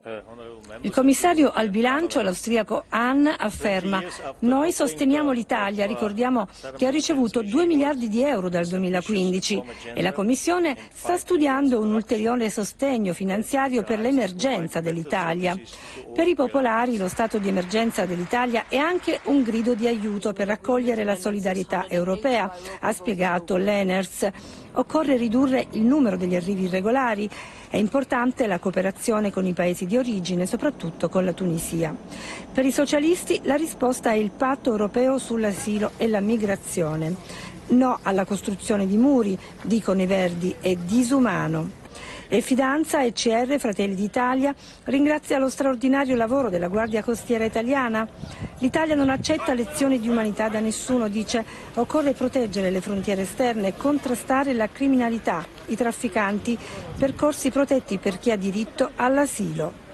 Il commissario al bilancio, l'austriaco Hahn, afferma: noi sosteniamo l'Italia, ricordiamo che ha ricevuto 2 miliardi di euro dal 2015 e la Commissione sta studiando un ulteriore sostegno finanziario per l'emergenza dell'Italia. Per i popolari lo stato di emergenza dell'Italia è anche un grido di aiuto per raccogliere la solidarietà europea, ha spiegato Lenertz. Occorre ridurre il numero degli arrivi irregolari. È importante la cooperazione con i paesi di origine, soprattutto con la Tunisia. Per i socialisti la risposta è il patto europeo sull'asilo e la migrazione. No alla costruzione di muri, dicono i Verdi, è disumano. E Fidanza, ECR, Fratelli d'Italia, ringrazia lo straordinario lavoro della Guardia Costiera italiana. L'Italia non accetta lezioni di umanità da nessuno, dice. Occorre proteggere le frontiere esterne e contrastare la criminalità, i trafficanti, percorsi protetti per chi ha diritto all'asilo.